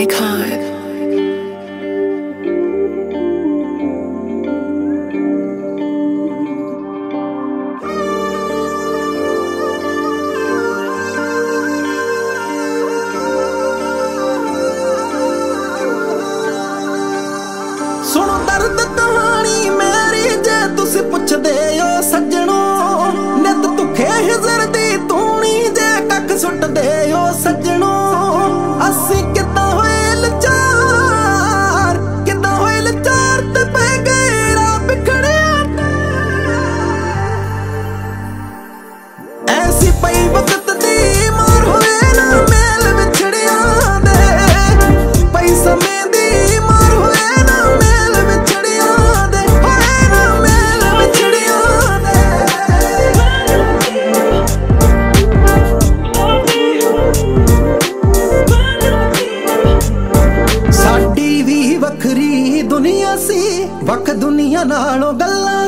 icon. सुनो दर्द कहानी मेरी जे तुसी पुछदे हो सज्जनों नित तुखे हिजर दी तूनी जे कख सुटदे हो सज्जनों असी किदां होए लाचार ते पै गए राह बिखड़िया ऐसी पई वक्त दी मार होए ना मेल विछड़िया दे पई समय दी मार होए ना मेल विछड़िया दे होए ना मेल विछड़िया दे साडी भी वखरी दुनिया सी वख दुनिया नालों गल्लां